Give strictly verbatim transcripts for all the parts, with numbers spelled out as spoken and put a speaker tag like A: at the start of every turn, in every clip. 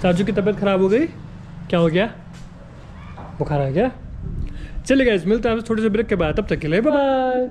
A: चाचू की तबीयत खराब हो गई? क्या हो गया? बुखार आ गया? चलिए गाइस, मिलते हैं आपसे थोड़े से ब्रेक के बाद, तब तक के लिए बाय बाय।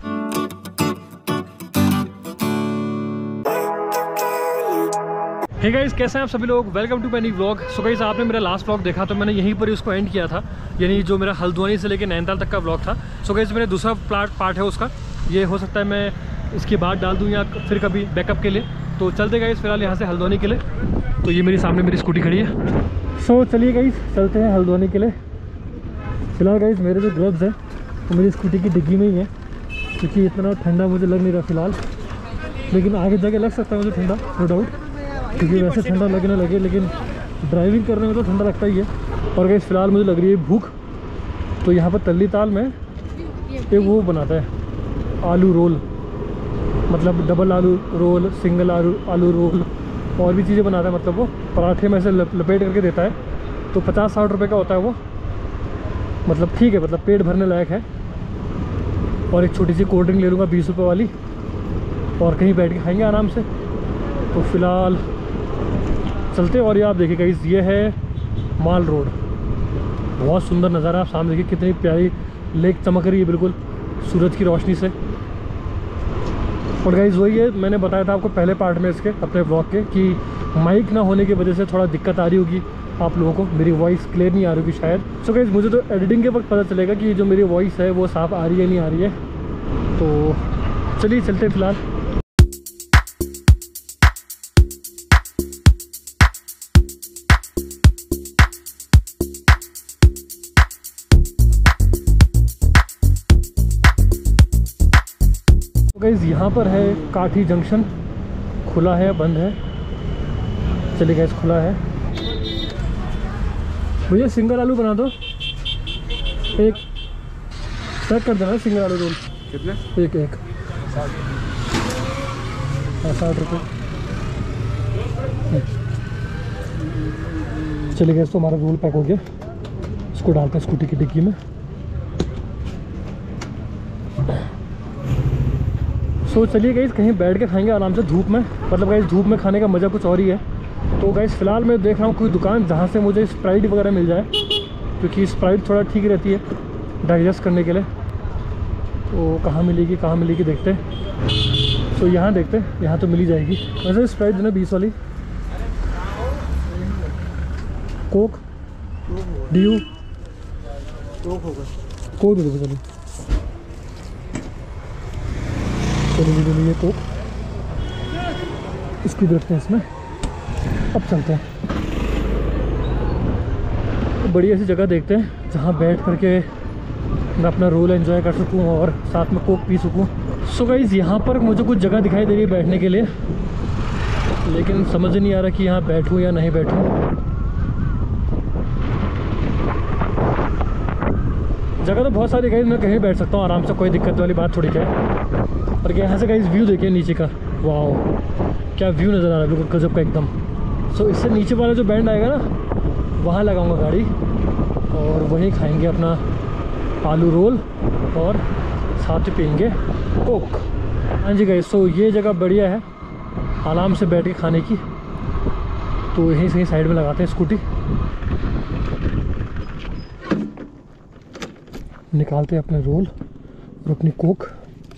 A: हे गाइस, कैसे हैं आप सभी लोग? Welcome to panic vlog. So guys, आपने मेरा लास्ट व्लॉग देखा तो मैंने यहीं पर उसको एंड किया था, यानी जो मेरा हल्द्वानी से लेकर नैनीताल तक का व्लॉग था। सो गाइस, मेरा दूसरा पार्ट पार्ट है उसका, ये हो सकता है मैं इसके बाद डाल दूँ या फिर कभी बैकअप के लिए। तो चलते गाइस फिलहाल यहाँ से हल्द्वानी के लिए। तो ये मेरी सामने मेरी स्कूटी खड़ी है। सो चलिए गाइस, चलते हैं हल्द्वानी के लिए। फिलहाल गाइस मेरे जो ग्लव्स है वो मेरी स्कूटी की डिग्गी में ही है, क्योंकि इतना ठंडा मुझे लग नहीं रहा फिलहाल, लेकिन आगे जाके लग सकता है मुझे ठंडा, नो डाउट, क्योंकि वैसे ठंडा लगे ना लगे लेकिन ड्राइविंग करने में तो ठंडा लगता ही है। और गाइस फिलहाल मुझे लग रही है भूख, तो यहाँ पर तल्ली ताल में एक वो बनाता है आलू रोल, मतलब डबल आलू रोल, सिंगल आलू आलू रोल और भी चीज़ें बनाता है, मतलब वो पराठे में से लपेट करके देता है। तो पचास साठ रुपये का होता है वो, मतलब ठीक है, मतलब पेट भरने लायक है। और एक छोटी सी कोल्ड ड्रिंक ले लूँगा बीस रुपये वाली, और कहीं बैठ के खाएंगे आराम से। तो फिलहाल चलते। और ये आप देखिए गाइस, ये है माल रोड, बहुत सुंदर नज़ारा। आप सामने देखिए कितनी प्यारी लेक चमक रही है बिल्कुल सूरज की रोशनी से। और गाइस वही है, मैंने बताया था आपको पहले पार्ट में इसके अपने ब्लॉग के कि माइक ना होने की वजह से थोड़ा दिक्कत आ रही होगी आप लोगों को, मेरी वॉइस क्लियर नहीं आ रही होगी शायद। सो गाइस मुझे तो एडिटिंग के वक्त पता चलेगा कि जो मेरी वॉइस है वो साफ़ आ रही है नहीं आ रही है। तो चलिए चलते फिलहाल। गाइस यहाँ पर है काठी जंक्शन, खुला है बंद है? चलिए गाइस खुला है। भैया सिंगल आलू बना दो, एक पैक कर देना सिंगल आलू रोल। कितने? एक एक साठ रुपये। चलिए गाइस, तो हमारा रोल पैक हो गया, इसको डालते हैं स्कूटी की डिग्गी में। तो चलिए गाइस कहीं बैठ के खाएंगे आराम से धूप में, मतलब गाइस धूप में खाने का मज़ा कुछ और ही है। तो गाइस फ़िलहाल मैं देख रहा हूँ कोई दुकान जहाँ से मुझे स्प्राइट वगैरह मिल जाए, क्योंकि स्प्राइट थोड़ा ठीक रहती है डाइजेस्ट करने के लिए। तो कहाँ मिलेगी कहाँ मिलेगी देखते हैं। तो यहाँ देखते हैं, यहाँ तो मिल ही जाएगी। वैसे स्प्राइट देना बीस वाली। कोक ड्यू कोक होगा, कोक दे दो चलिए। चलिए चलिए कोक, इसकी देखते हैं इसमें। अब चलते हैं, बढ़िया सी जगह देखते हैं जहाँ बैठ करके मैं अपना रोल एंजॉय कर सकूँ और साथ में कोक पी सकूँ। सो गाइस यहाँ पर मुझे कुछ जगह दिखाई दे रही है बैठने के लिए, लेकिन समझ नहीं आ रहा कि यहाँ बैठूँ या नहीं बैठूँ। जगह तो बहुत सारी गाइस, मैं कहीं बैठ सकता हूँ आराम से, कोई दिक्कत वाली बात थोड़ी क्या है। और यहाँ से गाइस व्यू देखिए नीचे का, वाओ क्या व्यू नज़र आ रहा है बिल्कुल गजब का एकदम। सो इससे नीचे वाला जो बैंड आएगा ना, वहाँ लगाऊंगा गाड़ी और वहीं खाएंगे अपना आलू रोल और साथ में पियेंगे कोक। हाँ जी गाइस, सो ये जगह बढ़िया है आराम से बैठ के खाने की। तो यहीं से साइड में लगाते हैं स्कूटी, निकालते हैं अपने रोल और अपनी कोक।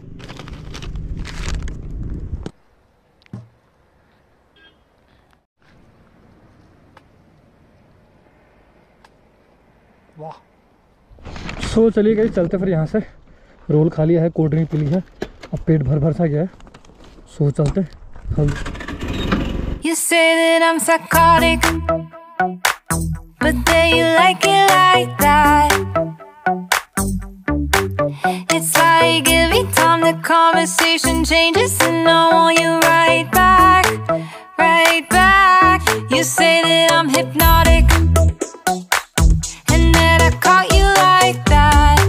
A: वाह। सो चलिए गई चलते फिर यहाँ से। रोल खा लिया है, कोल्ड ड्रिंक पी ली है, अब पेट भर भर सा गया है। सो चलते हम।
B: You say that I'm psychotic, but then you like it like that. It's like every time the conversation changes and I want you right back, right back. You say that I'm hypnotic and that I caught you like that.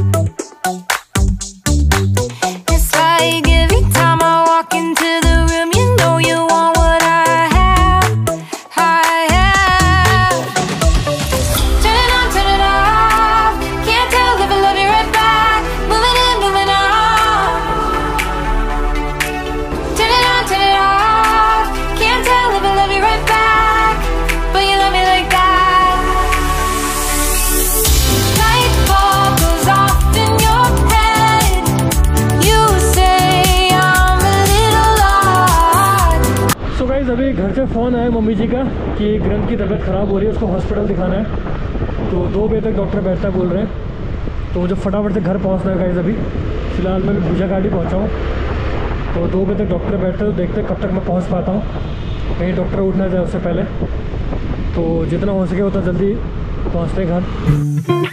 B: It's like every time I walk into the room, you know you want what I have, I have. Turn it on, turn it off. Can't tell if I love you right back. Moving in, moving on. Turn it on, turn it off. Can't tell if I love you right back, but you love me
A: से phone आया mummy ji का कि ग्रंथ की तबीयत ख़राब हो रही है, उसको हॉस्पिटल दिखाना है। तो दो बजे तक डॉक्टर बैठता बोल रहे हैं। तो मुझे फटाफट से घर पहुंचना है गाइस। अभी फ़िलहाल मैं भूजा घाटी पहुंचा हूँ। तो दो बजे तक डॉक्टर बैठते तो देखते कब तक मैं पहुंच पाता हूँ, कहीं डॉक्टर उठना जाए उससे पहले। तो जितना हो सके उतना जल्दी पहुँचते घर।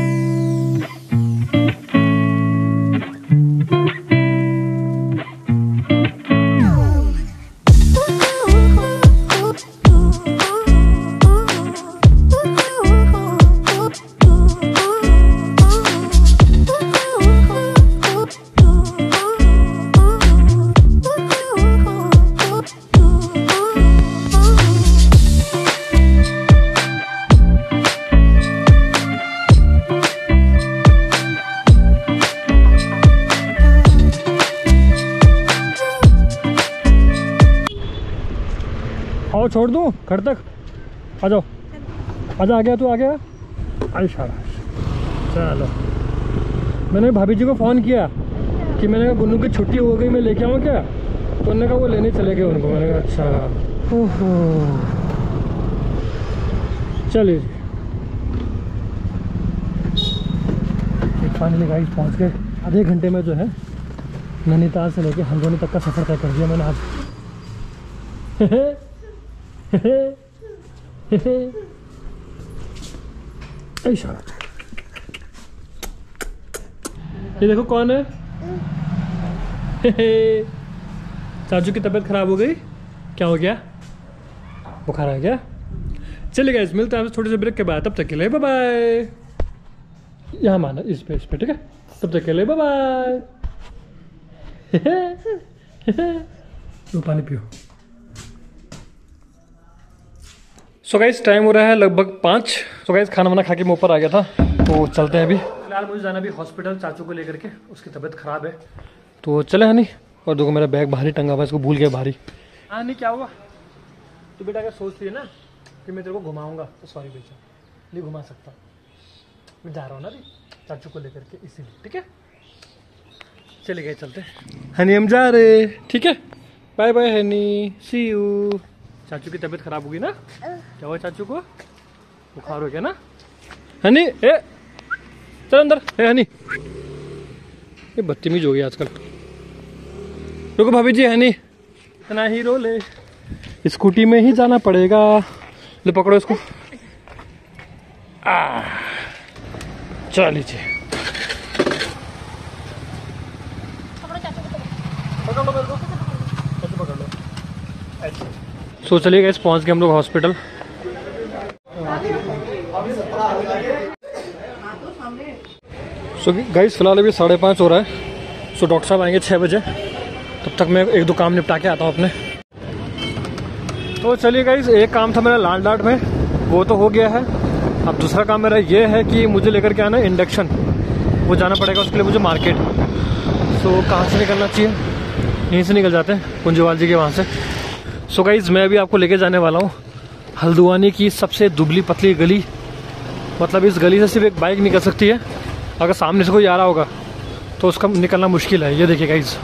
A: आओ छोड़ दूँ घर तक, आ जाओ, आजा, आ गया तू, आ गया। आई शाबाश, चलो। मैंने भाभी जी को फ़ोन किया कि मैंने कहा गुन्नू की छुट्टी हो गई, मैं लेके आऊँ क्या? तो उन्होंने कहा वो लेने चले गए उनको। मैंने कहा अच्छा, ओहो, चलिए। फाइनली गाइस पहुँच गए। आधे घंटे में जो है नैनीताल से लेके हल्द्वानी तक का सफ़र तय कर दिया मैंने आज। ये देखो कौन है। चाचू की तबीयत खराब हो गई, क्या हो गया? बुखार आ गया? चलिए गाइस, मिलते हैं आपसे थोड़ी सी ब्रेक के बाद। तब तक के लिए बाय बाय। यहाँ माना इस पे, इस पे, ठीक है? तब तक के लिए बाय बाय। लो पानी पियो। सो गाइस टाइम हो रहा है लगभग पाँच। सो गाइस खाना वाना खा के मैं ऊपर आ गया था, तो चलते हैं अभी। फिलहाल मुझे जाना भी हॉस्पिटल चाचू को लेकर के, उसकी तबीयत ख़राब है। तो चले हनी। और देखो मेरा बैग भारी टंगा हुआ है, इसको भूल गया भारी। हाँ नहीं, क्या हुआ? तू बेटा क्या सोचती है ना कि मैं तेरे को घुमाऊंगा? तो सॉरी बेटा, नहीं घुमा सकता, मैं जा रहा हूँ ना अभी चाचू को लेकर के, इसीलिए। ठीक है, चले गए, चलते हनी, हम जा रहे। ठीक है, bye bye honey, see you. चाचू की तबीयत खराब होगी ना? क्या हुआ चाचू को? बुखार हो गया ना? हनी ए चल अंदर। ए हनी, ये बदतमीज हो गई आजकल। रुको भाभी जी, हनी इतना हीरो ले, स्कूटी में ही जाना पड़ेगा। ले पकड़ो इसको। आ चल लीजिए, पकड़ लो मेरे को, ऐसे पकड़ लो, ऐसे। सो चलिए गाइस, पहुंच गए हम लोग हॉस्पिटल। सो गाइस फिलहाल अभी साढ़े पाँच हो रहा है। सो डॉक्टर साहब आएंगे छः बजे, तब तक मैं एक दो काम निपटा के आता हूँ अपने। तो चलिए गाइस, एक काम था मेरा लाल डाट में, वो तो हो गया है। अब दूसरा काम मेरा ये है कि मुझे लेकर के आना इंडक्शन, वो जाना पड़ेगा उसके लिए मुझे मार्केट। सो कहाँ से निकलना चाहिए? यहीं से निकल जाते हैं, कुंजवाल जी के वहाँ से। सो गाइज मैं अभी आपको लेके जाने वाला हूँ हल्द्वानी की सबसे दुबली पतली गली। मतलब इस गली से सिर्फ एक बाइक निकल सकती है, अगर सामने से कोई आ रहा होगा तो उसका निकलना मुश्किल है। ये देखिए गाइज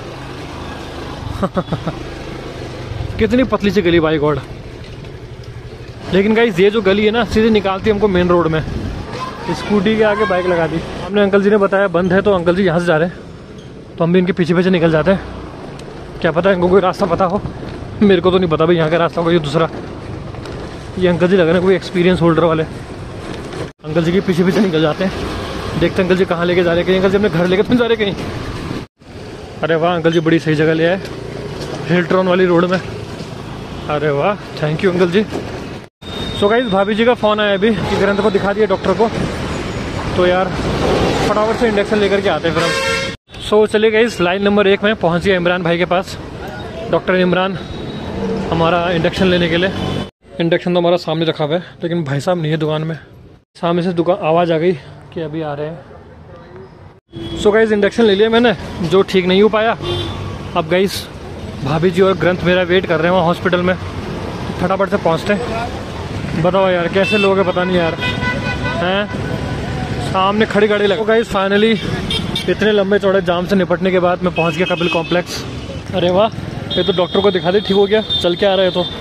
A: कितनी पतली सी गली बाई गॉड। लेकिन गाइज ये जो गली है ना, सीधे निकालती है हमको मेन रोड में। स्कूटी के आगे बाइक लगा दी। हमने अंकल जी ने बताया बंद है, तो अंकल जी यहाँ से जा रहे हैं, तो हम भी इनके पीछे पीछे निकल जाते हैं। क्या पता इनको कोई रास्ता पता हो, मेरे को तो नहीं पता भाई यहाँ का रास्ता होगा। ये दूसरा, ये अंकल जी लग रहे हैं कोई एक्सपीरियंस होल्डर वाले। अंकल जी के पीछे पीछे निकल जाते हैं, देखते अंकल जी कहाँ लेके जा रहे हैं। कहीं अंकल जी अपने घर लेके तो नहीं जा रहे कहीं? अरे वाह, अंकल जी बड़ी सही जगह ले आए, हिल्ट्रॉन वाली रोड में। अरे वाह, thank you uncle ji. So guys भाभी जी का फ़ोन आया अभी कि ग्रंथ को दिखा दिया डॉक्टर को, तो यार फटाफट से इंजेक्शन लेकर के आते हैं फिर हम। सो चलिए गाइस, लाइन नंबर एक में पहुँच गया इमरान भाई के पास। डॉक्टर इमरान हमारा इंडक्शन लेने के लिए। इंडक्शन तो हमारा सामने रखा हुआ है, लेकिन भाई साहब नहीं है दुकान में। सामने से दुकान आवाज़ आ गई कि अभी आ रहे हैं। सो गाइस इंडक्शन ले लिया मैंने, जो ठीक नहीं हो पाया। अब गाइस भाभी जी और ग्रंथ मेरा वेट कर रहे हैं वहाँ हॉस्पिटल में, फटाफट से पहुँचते हैं। बताओ यार कैसे लोग हैं, पता नहीं यार, हैं सामने खड़ी गाड़ी लगा। गाइस फाइनली इतने लंबे चौड़े जाम से निपटने के बाद मैं पहुँच गया कपिल कॉम्प्लेक्स। अरे वाह, ये तो डॉक्टर को दिखा दे, ठीक हो गया, चल के आ रहे हैं। तो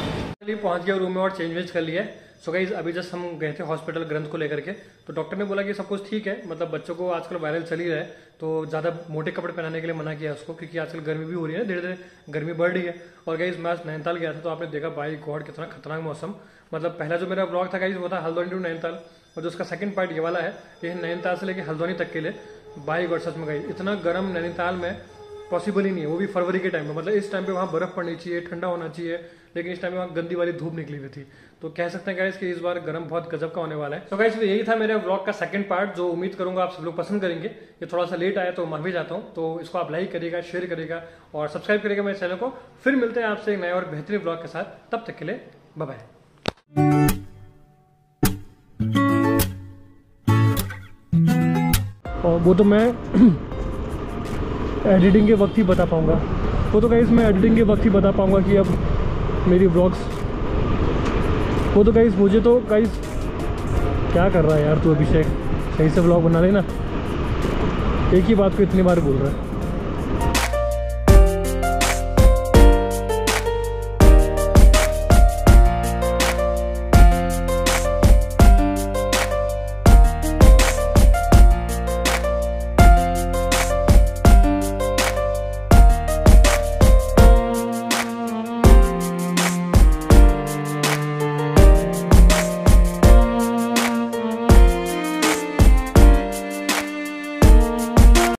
A: पहुंच गया रूम में और चेंज वेंज कर लिया। सो गाइस अभी जस्ट हम गए थे हॉस्पिटल ग्रंथ को लेकर के, तो डॉक्टर ने बोला कि सब कुछ ठीक है, मतलब बच्चों को आजकल वायरल चल ही रहा है, तो ज़्यादा मोटे कपड़े पहनाने के लिए मना किया उसको, क्योंकि आजकल गर्मी भी हो रही है, धीरे धीरे गर्मी बढ़ रही है। और गाइस मैं आज नैनीताल गया था, तो आपने देखा बाई गॉड कितना खतरनाक मौसम। मतलब पहला जो मेरा ब्लॉग था गाइस वो था हल्द्वानी टू नैनीताल, और जो उसका सेकंड पार्ट ये वाला है, ये नैनीताल से लेके हल्द्वानी तक के लिए। बाई गॉड सच में गाइस इतना गर्म नैनीताल में पॉसिबल ही नहीं है, वो भी फरवरी के टाइम में। मतलब इस टाइम पे वहाँ बर्फ पड़नी चाहिए, ठंडा होना चाहिए, लेकिन इस टाइम में वहाँ गंदी वाली धूप निकली हुई थी। तो कह सकते हैं गाइस कि इस बार गर्म बहुत गजब का होने वाला है। तो गाइस यही था मेरे व्लॉग का सेकंड पार्ट, जो उम्मीद करूंगा आप सब लोग पसंद करेंगे। ये थोड़ा सा लेट आया तो मैं भी जाता हूँ, तो इसको आप लाइक करिएगा, शेयर करिएगा और सब्सक्राइब करिएगा मेरे चैनल को। फिर मिलते हैं आपसे एक नए और बेहतरीन ब्लॉग के साथ, तब तक के लिए बाय बाय। और वो तो मैं एडिटिंग के वक्त ही बता पाऊंगा, वो तो गाइस मैं एडिटिंग के वक्त ही बता पाऊंगा कि अब मेरी व्लॉग्स, वो तो गाइस मुझे तो गाइस क्या कर रहा है यार तू अभिषेक, सही से व्लॉग बना लेना, एक ही बात को इतनी बार बोल रहा है।